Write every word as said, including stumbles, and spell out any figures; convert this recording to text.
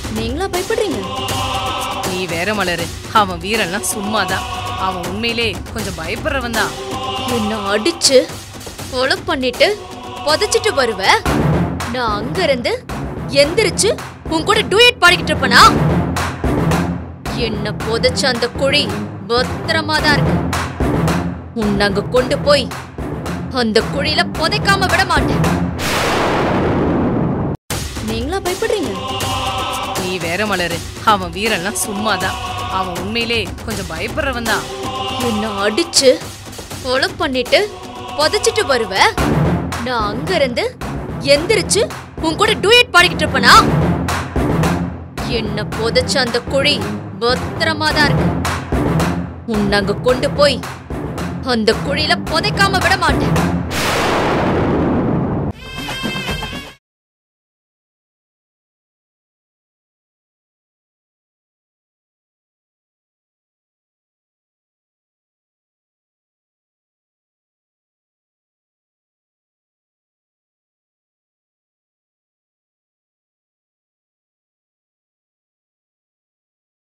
நீங்களா பயப்படுறீங்க? நீ வேற மலரு, அவன் வீரன்லாம் சும்மாதான். அவன் உண்மையிலே கொஞ்சம் பயப்படுறவன் தான். என்ன அடிச்சு கொலை பண்ணிட்டு புதைச்சிட்டு வருவ, நான் அங்க இருந்து எந்திரிச்சு உன் கூட டூயட் பாடிக்கிட்டு இருப்பனா? என்ன புதைச்ச அந்த குழி பத்திரமா தான் இருக்கு. உன்னை அங்க கொண்டு போய் அந்த குழியில புதைக்காம விட மாட்டேன். நீங்களா பயப்படுறீங்க? நீ வேற மலரு, அவன் வீரன்லாம் சும்மாதான். அவன் உண்மையிலே கொஞ்சம் பயப்படுறவன் தான். என்ன அடிச்சு கொலை பண்ணிட்டு புதைச்சிட்டு வருவ, நான் அங்க இருந்து எந்திரிச்சு உன் கூட டூயட் பாடிக்கிட்டு இருப்பனா? என்ன புதைச்ச அந்த குழி பத்திரமா தான் இருக்கு. உன்னை அங்க கொண்டு போய் அந்த குழியில புதைக்காம விட மாட்டேன்.